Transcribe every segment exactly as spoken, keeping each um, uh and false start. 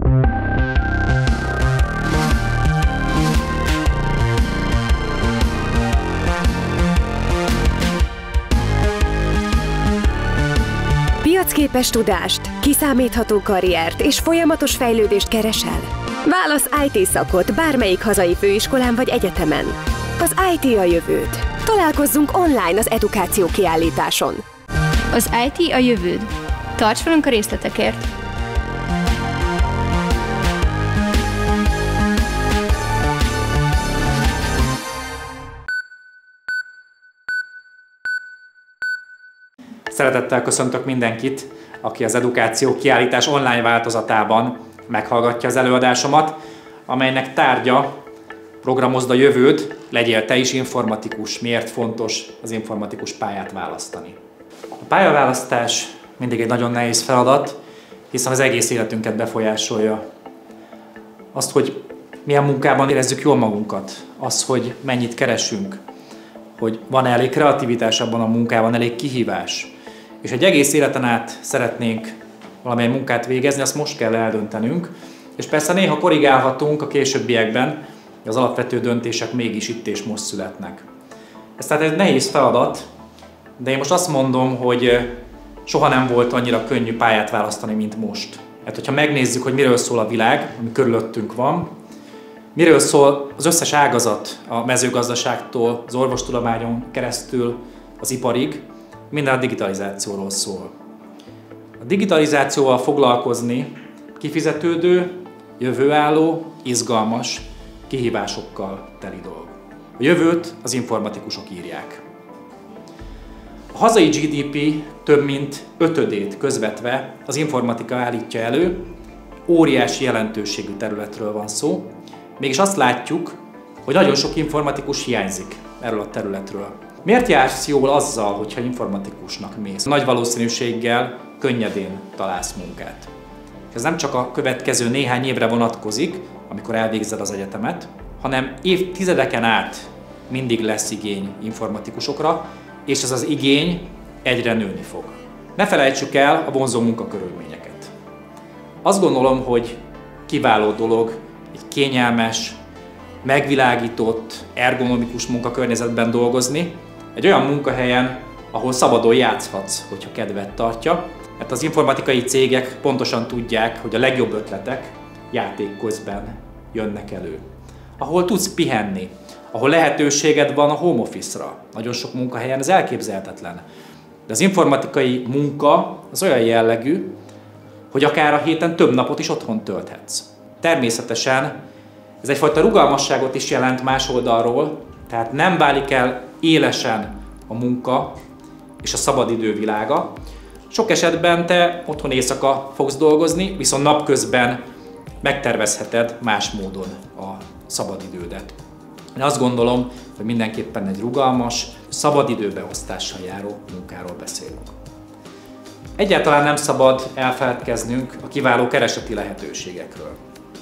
Piacképes tudást, kiszámítható karriert és folyamatos fejlődést keresel? Válasz i té szakot bármelyik hazai főiskolán vagy egyetemen. Az i té a jövőd. Találkozzunk online az edukáció kiállításon. Az i té a jövőd. Tarts velünk a részletekért! Szeretettel köszöntök mindenkit, aki az edukáció kiállítás online változatában meghallgatja az előadásomat, amelynek tárgya programozd a jövőd, legyél te is informatikus, miért fontos az informatikus pályát választani. A pályaválasztás mindig egy nagyon nehéz feladat, hiszen az egész életünket befolyásolja. Azt, hogy milyen munkában érezzük jól magunkat, az, hogy mennyit keresünk, hogy van-e elég kreativitás abban a munkában, elég kihívás, és egy egész életen át szeretnénk valamilyen munkát végezni, azt most kell eldöntenünk, és persze néha korrigálhatunk a későbbiekben, az alapvető döntések mégis itt és most születnek. Ez tehát egy nehéz feladat, de én most azt mondom, hogy soha nem volt annyira könnyű pályát választani, mint most. Hát, hogyha megnézzük, hogy miről szól a világ, ami körülöttünk van, miről szól az összes ágazat, a mezőgazdaságtól, az orvostudományon keresztül, az iparig, minden a digitalizációról szól. A digitalizációval foglalkozni kifizetődő, jövőálló, izgalmas, kihívásokkal teli dolog. A jövőt az informatikusok írják. A hazai gé dé pé több mint ötödét közvetve az informatika állítja elő, óriási jelentőségű területről van szó, mégis azt látjuk, hogy nagyon sok informatikus hiányzik erről a területről. Miért jársz jól azzal, hogyha informatikusnak mész? Nagy valószínűséggel könnyedén találsz munkát. Ez nem csak a következő néhány évre vonatkozik, amikor elvégzed az egyetemet, hanem évtizedeken át mindig lesz igény informatikusokra, és ez az igény egyre nőni fog. Ne felejtsük el a vonzó munkakörülményeket. Azt gondolom, hogy kiváló dolog egy kényelmes, megvilágított, ergonomikus munkakörnyezetben dolgozni, egy olyan munkahelyen, ahol szabadon játszhatsz, hogyha kedved tartja, mert az informatikai cégek pontosan tudják, hogy a legjobb ötletek játék közben jönnek elő. Ahol tudsz pihenni, ahol lehetőséged van a home office-ra. Nagyon sok munkahelyen ez elképzelhetetlen. De az informatikai munka az olyan jellegű, hogy akár a héten több napot is otthon tölthetsz. Természetesen ez egyfajta rugalmasságot is jelent más oldalról, tehát nem válik el élesen a munka és a szabadidő világa. Sok esetben te otthon éjszaka fogsz dolgozni, viszont napközben megtervezheted más módon a szabadidődet. Én azt gondolom, hogy mindenképpen egy rugalmas, szabadidőbeosztással járó munkáról beszélünk. Egyáltalán nem szabad elfeledkeznünk a kiváló kereseti lehetőségekről.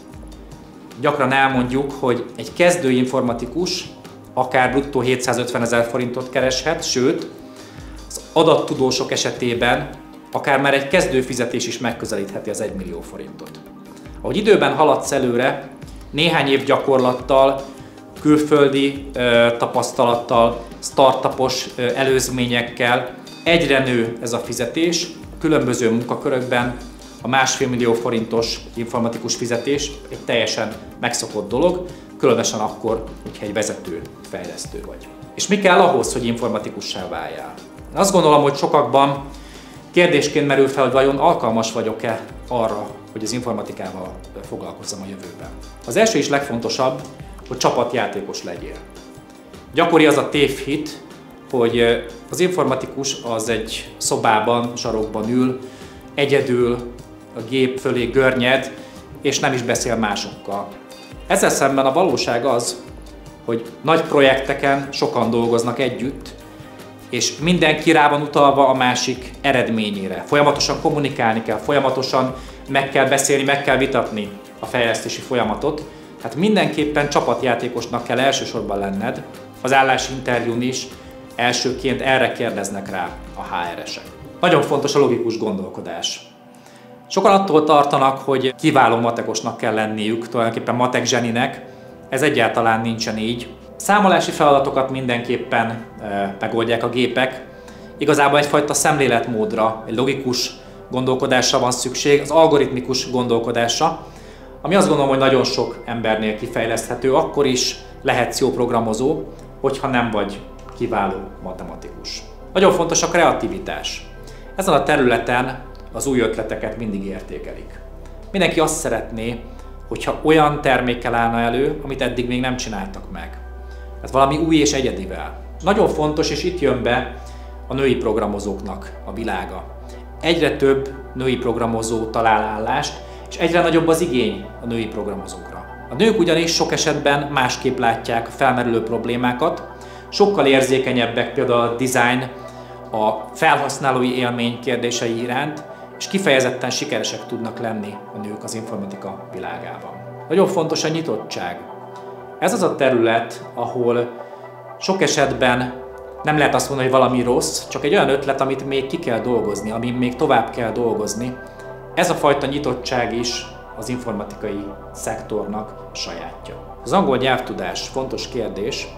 Gyakran elmondjuk, hogy egy kezdő informatikus akár bruttó hétszázötven ezer forintot kereshet, sőt, az adattudósok esetében akár már egy kezdő fizetés is megközelítheti az egymillió forintot. Ahogy időben haladsz előre, néhány év gyakorlattal, külföldi ö, tapasztalattal, startupos ö, előzményekkel egyre nő ez a fizetés, különböző munkakörökben a másfél millió forintos informatikus fizetés egy teljesen megszokott dolog, különösen akkor, hogyha egy vezető fejlesztő vagy. És mi kell ahhoz, hogy informatikussá váljál? Azt gondolom, hogy sokakban kérdésként merül fel, hogy vajon alkalmas vagyok-e arra, hogy az informatikával foglalkozzam a jövőben. Az első és legfontosabb, hogy csapatjátékos legyél. Gyakori az a tévhit, hogy az informatikus az egy szobában, sarokban ül, egyedül, a gép fölé görnyed, és nem is beszél másokkal. Ezzel szemben a valóság az, hogy nagy projekteken sokan dolgoznak együtt, és mindenki rá van utalva a másik eredményére. Folyamatosan kommunikálni kell, folyamatosan meg kell beszélni, meg kell vitatni a fejlesztési folyamatot. Tehát mindenképpen csapatjátékosnak kell elsősorban lenned, az állásinterjún is elsőként erre kérdeznek rá a há er esek. Nagyon fontos a logikus gondolkodás. Sokan attól tartanak, hogy kiváló matekosnak kell lenniük, tulajdonképpen matek zseninek. Ez egyáltalán nincsen így. Számolási feladatokat mindenképpen e, megoldják a gépek. Igazából egyfajta szemléletmódra, egy logikus gondolkodásra van szükség, az algoritmikus gondolkodásra, ami azt gondolom, hogy nagyon sok embernél kifejleszthető, akkor is lehetsz jó programozó, hogyha nem vagy kiváló matematikus. Nagyon fontos a kreativitás. Ezen a területen az új ötleteket mindig értékelik. Mindenki azt szeretné, hogyha olyan termékkel állna elő, amit eddig még nem csináltak meg. Hát valami új és egyedivel. Nagyon fontos, és itt jön be a női programozóknak a világa. Egyre több női programozó talál állást, és egyre nagyobb az igény a női programozókra. A nők ugyanis sok esetben másképp látják a felmerülő problémákat, sokkal érzékenyebbek például a design, a felhasználói élmény kérdései iránt, és kifejezetten sikeresek tudnak lenni a nők az informatika világában. Nagyon fontos a nyitottság. Ez az a terület, ahol sok esetben nem lehet azt mondani, hogy valami rossz, csak egy olyan ötlet, amit még ki kell dolgozni, amin még tovább kell dolgozni. Ez a fajta nyitottság is az informatikai szektornak sajátja. Az angol nyelvtudás fontos kérdés.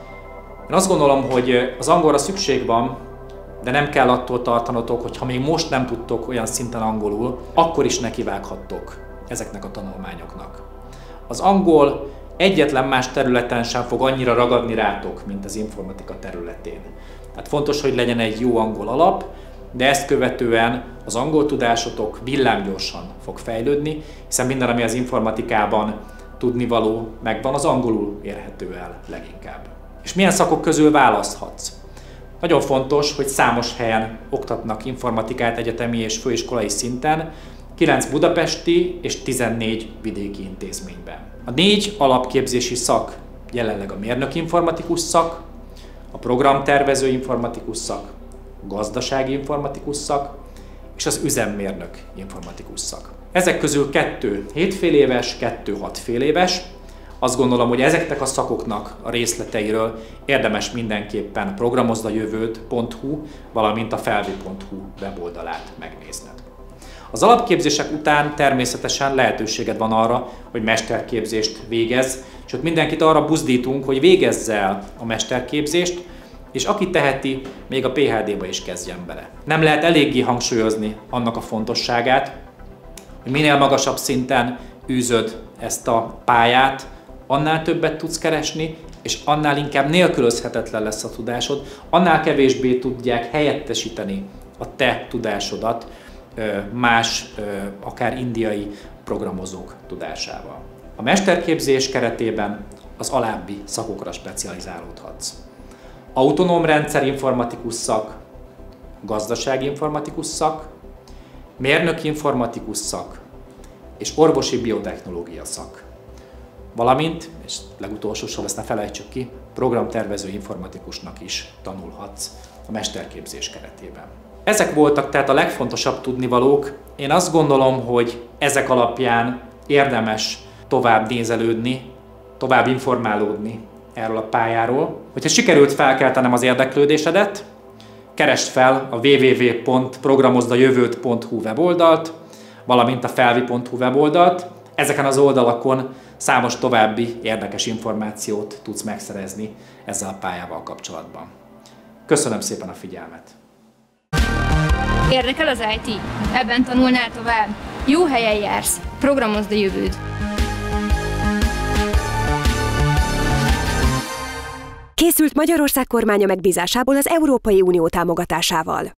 Én azt gondolom, hogy az angolra szükség van, de nem kell attól tartanotok, hogy ha még most nem tudtok olyan szinten angolul, akkor is nekivághattok ezeknek a tanulmányoknak. Az angol egyetlen más területen sem fog annyira ragadni rátok, mint az informatika területén. Tehát fontos, hogy legyen egy jó angol alap, de ezt követően az angol tudásotok villámgyorsan fog fejlődni, hiszen minden, ami az informatikában tudnivaló, megvan, az angolul érhető el leginkább. És milyen szakok közül választhatsz? Nagyon fontos, hogy számos helyen oktatnak informatikát egyetemi és főiskolai szinten, kilenc budapesti és tizennégy vidéki intézményben. A négy alapképzési szak jelenleg a mérnök informatikus szak, a programtervező informatikus szak, a gazdasági informatikus szak és az üzemmérnök informatikus szak. Ezek közül kettő hétfél éves, kettő hatfél éves. Azt gondolom, hogy ezeknek a szakoknak a részleteiről érdemes mindenképpen a programozdajövőd pont hu, valamint a felvi pont hu weboldalát megnézned. Az alapképzések után természetesen lehetőséged van arra, hogy mesterképzést végezz, és ott mindenkit arra buzdítunk, hogy végezz el a mesterképzést, és aki teheti, még a pé há dé-ba is kezdjen bele. Nem lehet eléggé hangsúlyozni annak a fontosságát, hogy minél magasabb szinten űzöd ezt a pályát, annál többet tudsz keresni, és annál inkább nélkülözhetetlen lesz a tudásod, annál kevésbé tudják helyettesíteni a te tudásodat más, akár indiai programozók tudásával. A mesterképzés keretében az alábbi szakokra specializálódhatsz. Autonóm rendszerinformatikus szak, gazdasági informatikus szak, mérnöki informatikus szak és orvosi biotechnológia szak. Valamint, és legutolsó sor, ezt ne felejtsük ki, programtervező informatikusnak is tanulhatsz a mesterképzés keretében. Ezek voltak tehát a legfontosabb tudnivalók. Én azt gondolom, hogy ezek alapján érdemes tovább nézelődni, tovább informálódni erről a pályáról. Hogyha sikerült felkeltenem az érdeklődésedet, keresd fel a double-u double-u double-u pont programozdajövőd pont hu weboldalt, valamint a felvi pont hu weboldalt. Ezeken az oldalakon számos további érdekes információt tudsz megszerezni ezzel a pályával kapcsolatban. Köszönöm szépen a figyelmet! Érdekel az i té? Ebben tanulnál tovább? Jó helyen jársz! Programozd a jövőd! Készült Magyarország kormánya megbízásából az Európai Unió támogatásával.